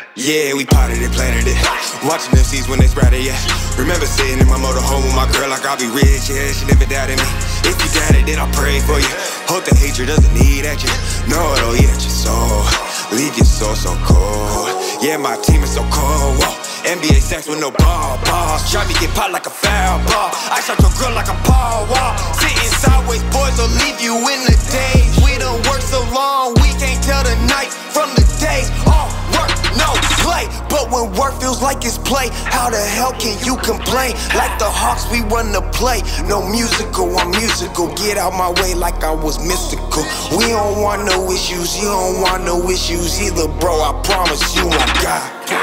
Yeah, we potted it, planted it. Watching them seeds when they sprouted, yeah. Remember sitting in my motorhome with my girl like I'll be rich, yeah. She never doubted me. If you doubted, then I'll pray for you. Hope the hatred doesn't eat at you. No, it'll eat at your soul. Leave your soul so cold. Yeah, my team is so cold. Whoa. NBA sex with no balls. Try me get popped like a foul ball. I shot your girl like a Paul Wall. Sitting sideways, boys will leave you in the days. We done worked so long, we can't tell the night from the days. All work, no play. But when work feels like it's play, how the hell can you complain? Like the Hawks, we run the play. No musical, I'm musical. Get out my way like I was mystical. We don't want no issues, you don't want no issues either, bro. I promise you I'm God.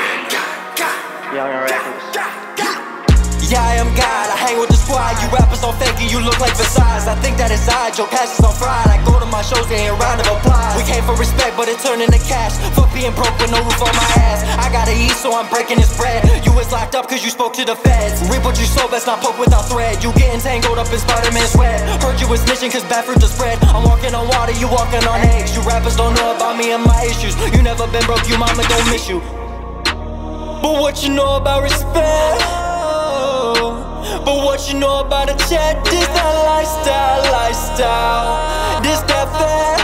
Youngin Recklezz. Yeah, I am God, I hang with the squad. You rappers don't fake it, you look like Versailles. I think that it's odd, your cash is on fried. I go to my shows, they ain't round of applause. We came for respect, but it turned into cash. Fuck being broke with no roof on my ass. I gotta eat, so I'm breaking this bread. You was locked up cause you spoke to the feds. Reap what you sow, best not poke without thread. You getting tangled up in Spider-Man's web. Heard you was snitching cause bad fruit to spread. I'm walking on water, you walking on eggs. You rappers don't know about me and my issues. You never been broke, you mama don't miss you. But what you know about respect? But what you know about a check? This that lifestyle. This that fair.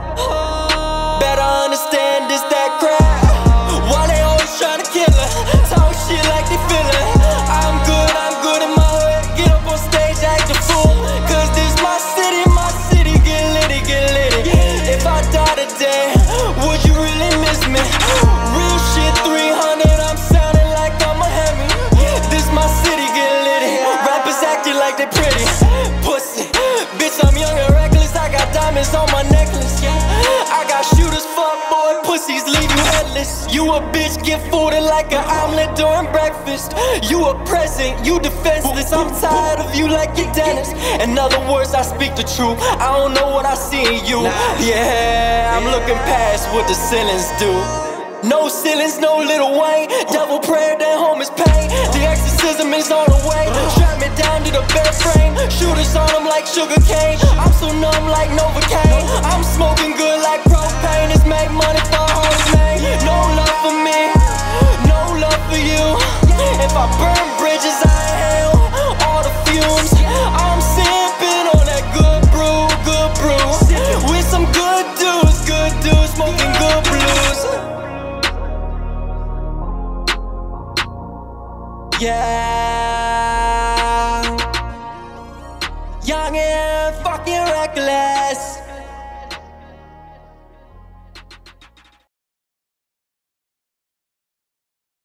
Better understand this that crap. Why they always tryna kill her? Talk shit like they feel it. I'm good in my hood. Get up on stage, act a fool. Cause this my city, get litty. If I die today, would you really miss me? Real shit 300, I'm sounding like I'm a Henry. This my city, get litty. Rappers acting like they pretty. Pussy, bitch, I'm Youngin Recklezz. I got diamonds on my necklace. I got shooters, fuck boy, pussies leave you headless. You a bitch, get folded like an omelet during breakfast. You a present, you defenseless. I'm tired of you like your dentist. In other words, I speak the truth. I don't know what I see in you. Yeah, I'm looking past what the ceilings do. No ceilings, no Lil Wayne. Devil prayer, then home is pain. The exorcism is on the way. Strap me down to the bed frame. Shooters on them like sugar cane. I'm so numb like Novocaine. I'm smoking good like propane. It's make money for hoes, man. No love for me, no love for you. If I burn bridges, I inhale all the fumes. I'm sipping on that good brew. With some good dudes, smoking good blues. Yeah, Youngin fucking Recklezz.